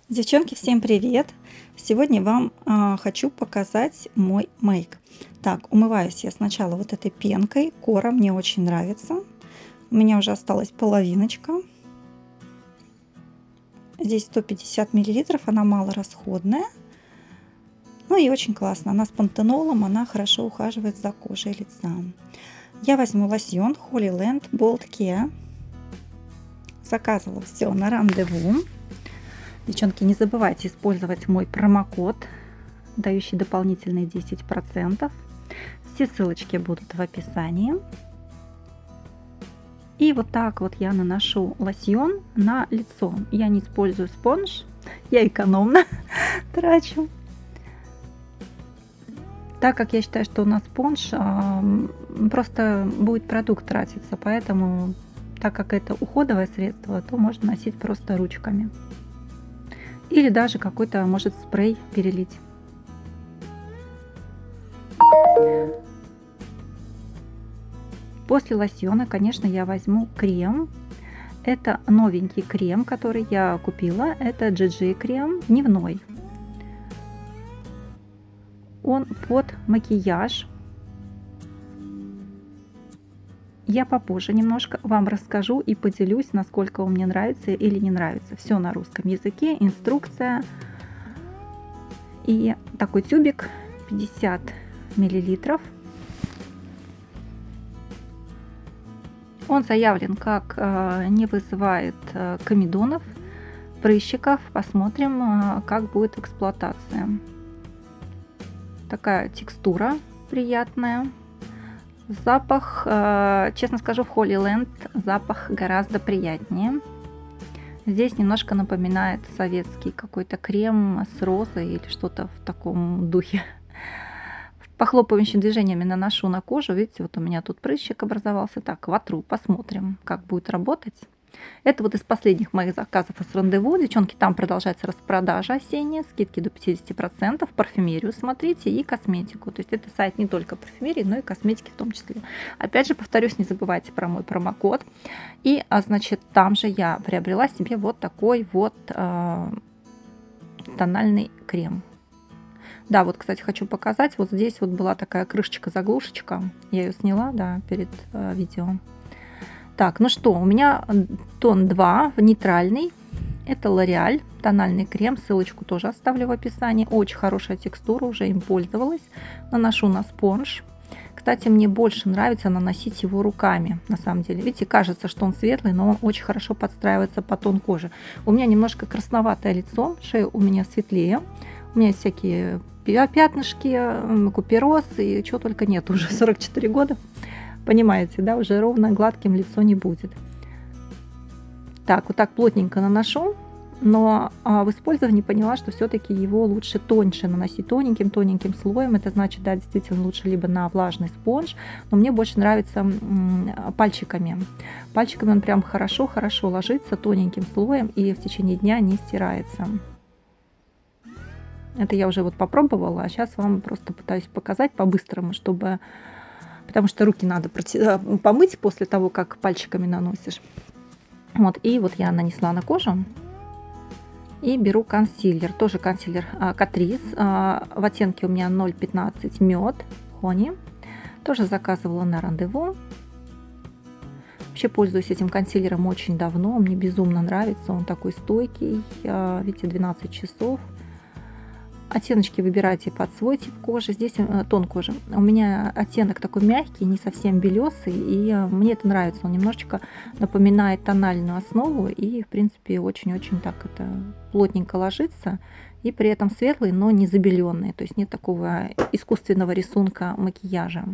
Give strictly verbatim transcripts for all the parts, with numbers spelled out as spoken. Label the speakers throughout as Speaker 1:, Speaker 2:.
Speaker 1: Девчонки, всем привет! Сегодня вам а, хочу показать мой мейк. Так, умываюсь я сначала вот этой пенкой. Кора мне очень нравится. У меня уже осталась половиночка. Здесь сто пятьдесят миллилитров, она малорасходная. Ну и очень классно. Она с пантенолом, она хорошо ухаживает за кожей лица. Я возьму лосьон Holy Land Bold Care. Заказывала все на рандеву. Девчонки, не забывайте использовать мой промокод, дающий дополнительные десять процентов. Все ссылочки будут в описании. И вот так вот я наношу лосьон на лицо. Я не использую спонж, я экономно трачу. Так как я считаю, что на спонж просто будет продукт тратиться, поэтому, так как это уходовое средство, то можно носить просто ручками. Или даже какой-то, может, спрей перелить. После лосьона, конечно, я возьму крем. Это новенький крем, который я купила. Это джи джи крем дневной. Он под макияж. Я попозже немножко вам расскажу и поделюсь, насколько он мне нравится или не нравится. Все на русском языке, инструкция. И такой тюбик пятьдесят миллилитров. Он заявлен как э, не вызывает э, комедонов, прыщиков. Посмотрим, э, как будет эксплуатация. Такая текстура приятная. Запах, э, честно скажу, в Holy Land запах гораздо приятнее. Здесь немножко напоминает советский какой-то крем с розой или что-то в таком духе. Похлопывающими движениями наношу на кожу. Видите, вот у меня тут прыщик образовался. Так, вотру, посмотрим, как будет работать. Это вот из последних моих заказов с рандеву. Девчонки, там продолжается распродажа осенняя, скидки до пятидесяти процентов, парфюмерию смотрите и косметику. То есть это сайт не только парфюмерии, но и косметики в том числе. Опять же, повторюсь, не забывайте про мой промокод. И, а, значит, там же я приобрела себе вот такой вот э, тональный крем. Да, вот, кстати, хочу показать. Вот здесь вот была такая крышечка-заглушечка. Я ее сняла, да, перед э, видео. Так, ну что, у меня тон два, нейтральный. Это L'Oréal, тональный крем. Ссылочку тоже оставлю в описании. Очень хорошая текстура, уже им пользовалась. Наношу на спонж. Кстати, мне больше нравится наносить его руками, на самом деле. Видите, кажется, что он светлый, но он очень хорошо подстраивается по тон кожи. У меня немножко красноватое лицо, шея у меня светлее. У меня есть всякие пятнышки, купероз и чего только нет. Уже сорок четыре года. Понимаете, да, уже ровно гладким лицо не будет. Так, вот так плотненько наношу, но а, в использовании поняла, что все-таки его лучше тоньше наносить, тоненьким-тоненьким слоем. Это значит, да, действительно лучше либо на влажный спонж, но мне больше нравится м, пальчиками. Пальчиками он прям хорошо-хорошо ложится тоненьким слоем и в течение дня не стирается. Это я уже вот попробовала, а сейчас вам просто пытаюсь показать по-быстрому, чтобы... Потому что руки надо помыть после того, как пальчиками наносишь. Вот, и вот я нанесла на кожу. И беру консилер. Тоже консилер Catrice. В оттенке у меня ноль пятнадцать мед. Хони. Тоже заказывала на рандеву. Вообще пользуюсь этим консилером очень давно. Мне безумно нравится. Он такой стойкий. Видите, двенадцать часов. Оттеночки выбирайте под свой тип кожи. Здесь тон кожи. У меня оттенок такой мягкий, не совсем белесый. И мне это нравится. Он немножечко напоминает тональную основу. И, в принципе, очень-очень так это плотненько ложится. И при этом светлый, но не забеленный. То есть нет такого искусственного рисунка макияжа.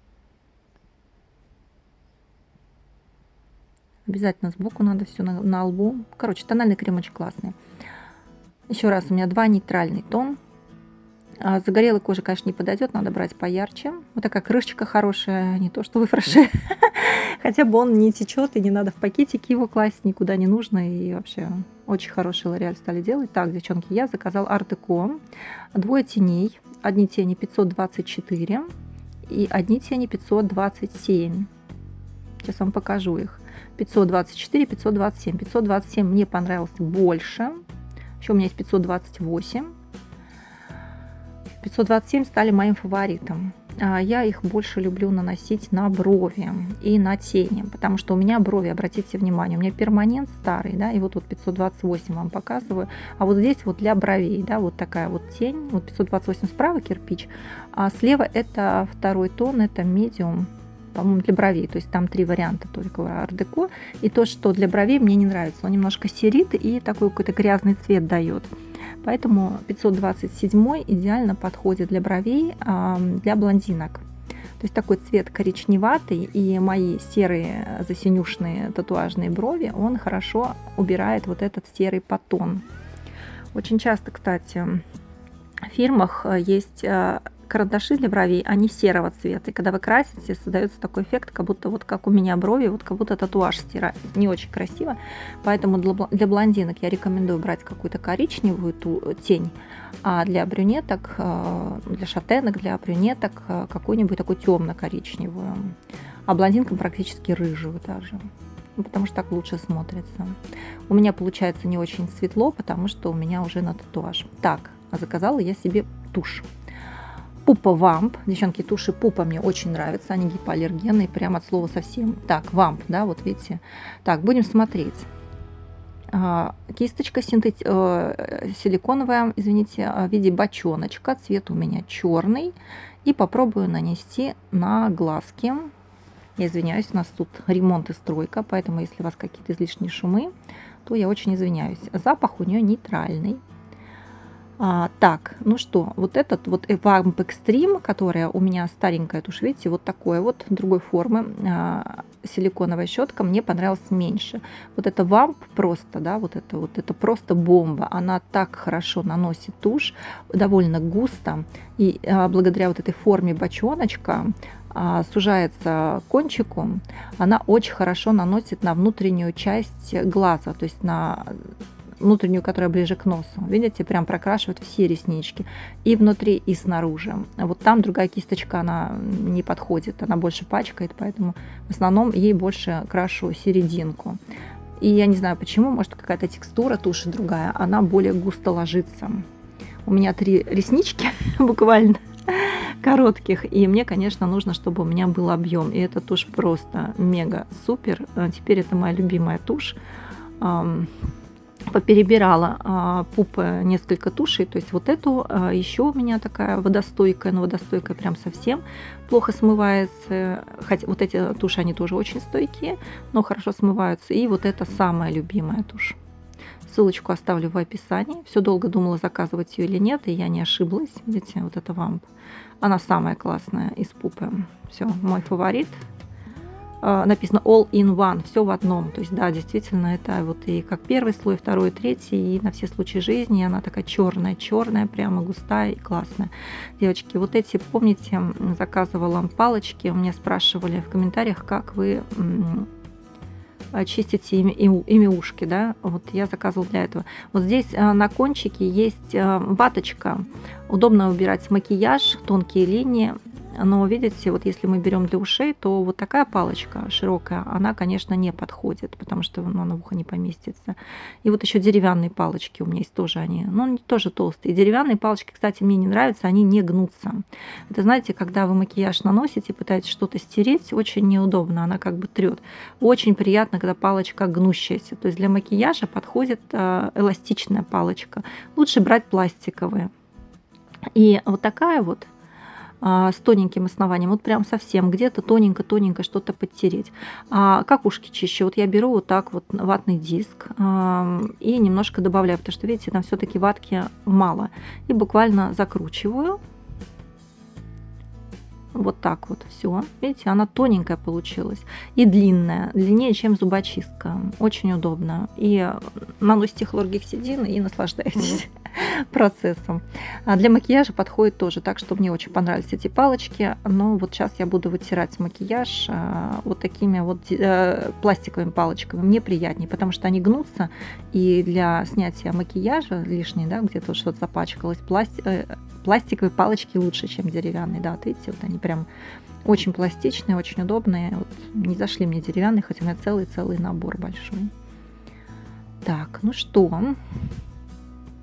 Speaker 1: Обязательно сбоку надо все на, на лбу. Короче, тональный крем очень классный. Еще раз, у меня два нейтральный тон. Загорелой коже, конечно, не подойдет, надо брать поярче. Вот такая крышечка хорошая, не то что в фреше. Хотя бы он не течет, и не надо в пакетики его класть, никуда не нужно. И вообще очень хороший L'Oréal стали делать. Так, девчонки, я заказал Art Deco. Двое теней. Одни тени пятьсот двадцать четыре и одни тени пятьсот двадцать семь. Сейчас вам покажу их. пятьсот двадцать четыре, пятьсот двадцать семь. пятьсот двадцать семь мне понравился больше. Еще у меня есть пятьсот двадцать восемь. пятьсот двадцать семь стали моим фаворитом. Я их больше люблю наносить на брови и на тени, потому что у меня брови, обратите внимание, у меня перманент старый, да, и вот вот пятьсот двадцать восемь вам показываю, а вот здесь вот для бровей, да, вот такая вот тень, вот пятьсот двадцать восемь справа кирпич, а слева это второй тон, это медиум, по-моему, для бровей, то есть там три варианта только ар-деко, и то, что для бровей мне не нравится, он немножко серит и такой какой-то грязный цвет дает. Поэтому пятьсот двадцать семь идеально подходит для бровей, для блондинок. То есть такой цвет коричневатый, и мои серые засинюшные татуажные брови, он хорошо убирает вот этот серый подтон. Очень часто, кстати, в фирмах есть карандаши для бровей, они серого цвета. И когда вы красите, создается такой эффект, как будто вот как у меня брови, вот как будто татуаж стирает. Не очень красиво. Поэтому для блондинок я рекомендую брать какую-то коричневую ту, тень, а для брюнеток, для шатенок, для брюнеток какую-нибудь такую темно-коричневую. А блондинкам практически рыжую даже. Потому что так лучше смотрится. У меня получается не очень светло, потому что у меня уже на татуаж. Так, заказала я себе тушь. Пупа Вамп. Девчонки, туши Пупа мне очень нравятся. Они гипоаллергенные, прямо от слова совсем. Так, Вамп, да, вот видите. Так, будем смотреть. Кисточка синтет... силиконовая, извините, в виде бочоночка. Цвет у меня черный. И попробую нанести на глазки. Я извиняюсь, у нас тут ремонт и стройка, поэтому если у вас какие-то излишние шумы, то я очень извиняюсь. Запах у нее нейтральный. А, так, ну что, вот этот вот Vamp Extreme, которая у меня старенькая тушь, видите, вот такой вот другой формы а, силиконовая щетка, мне понравилась меньше. Вот это Vamp просто, да, вот это вот это просто бомба. Она так хорошо наносит тушь, довольно густо, и а, благодаря вот этой форме бочоночка а, сужается кончику, она очень хорошо наносит на внутреннюю часть глаза, то есть на внутреннюю, которая ближе к носу. Видите, прям прокрашивает все реснички. И внутри, и снаружи. Вот там другая кисточка, она не подходит, она больше пачкает, поэтому в основном ей больше крашу серединку. И я не знаю почему, может какая-то текстура туши другая, она более густо ложится. У меня три реснички буквально коротких, и мне, конечно, нужно, чтобы у меня был объем. И эта тушь просто мега супер. Теперь это моя любимая тушь. Поперебирала а, пупы несколько тушей, то есть вот эту а, еще у меня такая водостойкая, но водостойкая прям совсем плохо смывается, хотя вот эти туши, они тоже очень стойкие, но хорошо смываются, и вот это самая любимая тушь. Ссылочку оставлю в описании. Все долго думала, заказывать ее или нет, и я не ошиблась. Видите, вот это Вамп, она самая классная из пупы. Все, мой фаворит. Написано all in one, все в одном. То есть, да, действительно, это вот и как первый слой, второй, третий, и на все случаи жизни. Она такая черная, черная, прямо густая и классная. Девочки, вот эти, помните, заказывала палочки, у меня спрашивали в комментариях, как вы чистите ими, ими ушки, да, вот я заказывала для этого. Вот здесь на кончике есть ваточка, удобно убирать макияж, тонкие линии. Но видите, вот если мы берем для ушей, то вот такая палочка широкая, она, конечно, не подходит, потому что ну, она в ухо не поместится. И вот еще деревянные палочки у меня есть тоже, они, ну, они тоже толстые. Деревянные палочки, кстати, мне не нравятся, они не гнутся. Это, знаете, когда вы макияж наносите, пытаетесь что-то стереть, очень неудобно, она как бы трет. Очень приятно, когда палочка гнущаяся. То есть для макияжа подходит э, эластичная палочка. Лучше брать пластиковые. И вот такая вот, с тоненьким основанием, вот прям совсем где-то тоненько-тоненько что-то подтереть. А как ушки чище? Вот я беру вот так вот ватный диск и немножко добавляю, потому что, видите, там все-таки ватки мало. И буквально закручиваю. Вот так вот все. Видите, она тоненькая получилась и длинная, длиннее, чем зубочистка. Очень удобно. И наносите хлоргексидин и наслаждайтесь процессом. А для макияжа подходит тоже, так что мне очень понравились эти палочки. Но вот сейчас я буду вытирать макияж вот такими вот пластиковыми палочками. Мне приятнее, потому что они гнутся, и для снятия макияжа лишней, да, где-то что-то запачкалось, пласти... пластиковые палочки лучше, чем деревянные. Да, вот видите, вот они прям очень пластичные, очень удобные. Вот не зашли мне деревянные, хотя у меня целый-целый набор большой. Так, ну что...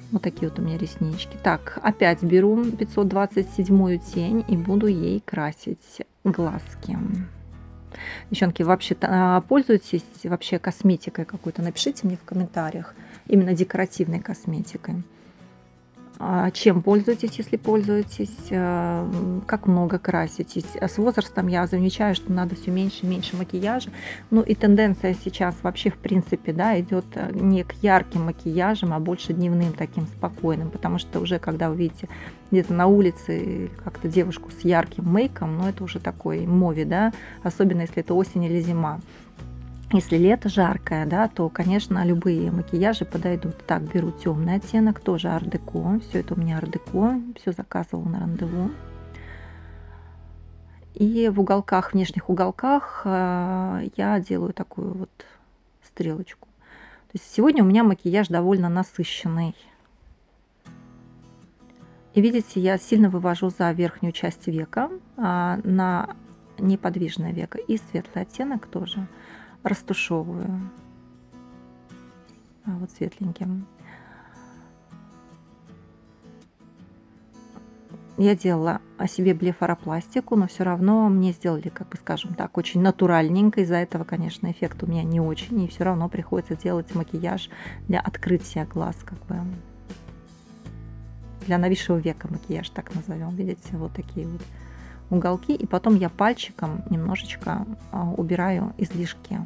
Speaker 1: Вот такие вот у меня реснички. Так, опять беру пятьсот двадцать седьмую тень и буду ей красить глазки. Девчонки, вообще пользуетесь вообще косметикой какой-то? Напишите мне в комментариях. Именно декоративной косметикой. Чем пользуетесь, если пользуетесь, как много краситесь. С возрастом я замечаю, что надо все меньше и меньше макияжа. Ну и тенденция сейчас вообще в принципе, да, идет не к ярким макияжам, а больше дневным таким спокойным, потому что уже когда вы видите где-то на улице как-то девушку с ярким мейком, ну это уже такой мови, да, особенно если это осень или зима. Если лето жаркое, да, то, конечно, любые макияжи подойдут. Так, беру темный оттенок, тоже ар-деко. Все это у меня ар-деко, все заказывала на рандеву. И в уголках, внешних уголках я делаю такую вот стрелочку. То есть сегодня у меня макияж довольно насыщенный. И видите, я сильно вывожу за верхнюю часть века, на неподвижное веко. И светлый оттенок тоже растушевываю, а вот светленьким. Я делала о себе блефаропластику, но все равно мне сделали, как бы скажем так, очень натуральненько. Из-за этого, конечно, эффект у меня не очень, и все равно приходится делать макияж для открытия глаз, как бы для нависшего века макияж, так назовем. Видите, вот такие вот уголки, и потом я пальчиком немножечко убираю излишки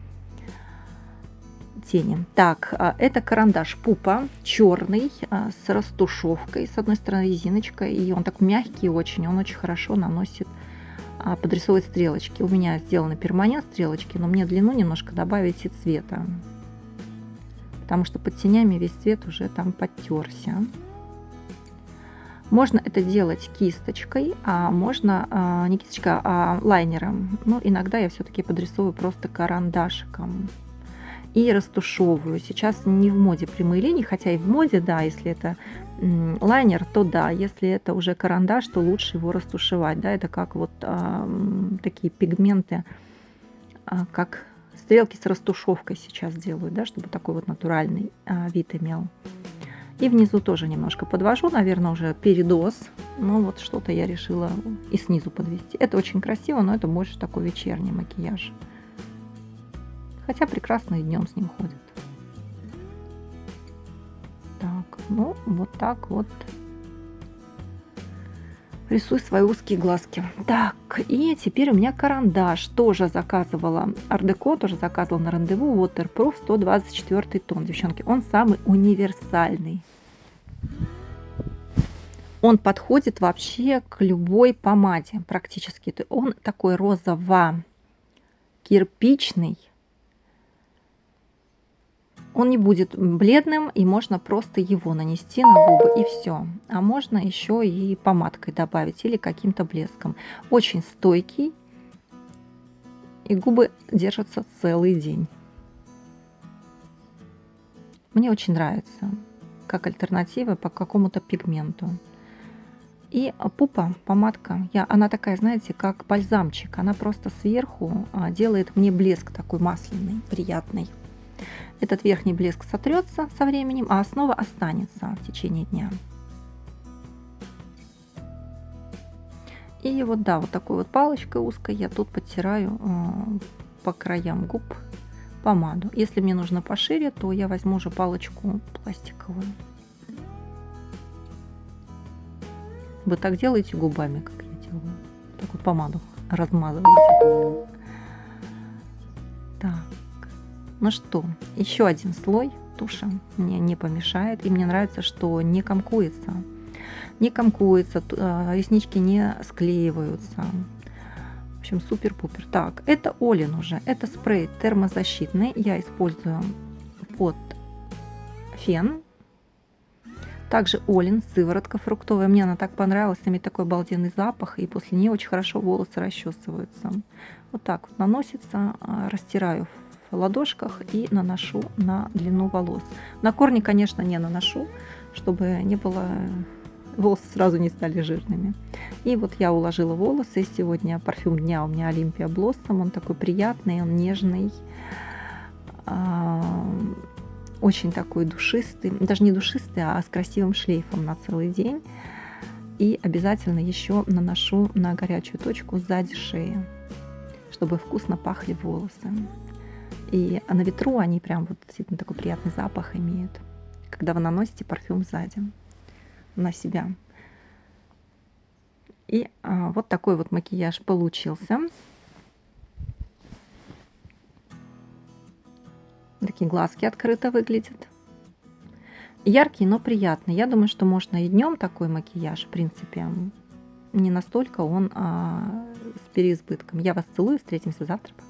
Speaker 1: тени. Так, это карандаш Пупа, черный, с растушевкой, с одной стороны резиночкой, и он так мягкий очень, он очень хорошо наносит, подрисовывает стрелочки. У меня сделаны перманент стрелочки, но мне длину немножко добавить и цвета, потому что под тенями весь цвет уже там подтерся. Можно это делать кисточкой, а можно не кисточкой, а лайнером. Но иногда я все-таки подрисовываю просто карандашиком и растушевываю. Сейчас не в моде прямые линии, хотя и в моде, да, если это лайнер, то да, если это уже карандаш, то лучше его растушевать. Да, это как вот а, такие пигменты, а, как стрелки с растушевкой сейчас делают, да, чтобы такой вот натуральный а, вид имел. И внизу тоже немножко подвожу, наверное, уже передоз. Но вот что-то я решила и снизу подвести. Это очень красиво, но это больше такой вечерний макияж. Хотя прекрасно и днем с ним ходит. Так, ну вот так вот рисую свои узкие глазки. Так, и теперь у меня карандаш. Тоже заказывала ар-деко, тоже заказывала на рандеву. Waterproof сто двадцать четвёртый тон, девчонки. Он самый универсальный. Он подходит вообще к любой помаде практически. Он такой розово-кирпичный. Он не будет бледным, и можно просто его нанести на губы, и все. А можно еще и помадкой добавить или каким-то блеском. Очень стойкий, и губы держатся целый день. Мне очень нравится, как альтернатива по какому-то пигменту. И Пупа, помадка, я, она такая, знаете, как бальзамчик. Она просто сверху делает мне блеск такой масляный, приятный. Этот верхний блеск сотрется со временем, а основа останется в течение дня. И вот, да, вот такой вот палочкой узкой я тут подтираю э, по краям губ помаду. Если мне нужно пошире, то я возьму уже палочку пластиковую. Вы так делаете губами, как я делаю. Такую помаду размазываете. Так. Ну что, еще один слой туши мне не помешает. И мне нравится, что не комкуется. Не комкуется, реснички не склеиваются. В общем, супер-пупер. Так, это Олин уже. Это спрей термозащитный. Я использую под фен. Также Олин, сыворотка фруктовая. Мне она так понравилась. Имеет такой обалденный запах. И после нее очень хорошо волосы расчесываются. Вот так вот наносится. Растираю в ладошках и наношу на длину волос. На корни, конечно, не наношу, чтобы не было, волосы сразу не стали жирными. И вот я уложила волосы. Сегодня парфюм дня у меня Olympia Blossom. Он такой приятный, он нежный. очень такой душистый, даже не душистый, а с красивым шлейфом на целый день. И обязательно еще наношу на горячую точку сзади шеи, чтобы вкусно пахли волосы. И на ветру они прям вот действительно такой приятный запах имеют, когда вы наносите парфюм сзади на себя. И а, вот такой вот макияж получился. Такие глазки открыто выглядят. Яркий, но приятный. Я думаю, что можно и днем такой макияж, в принципе. Не настолько он а, с переизбытком. Я вас целую, встретимся завтра.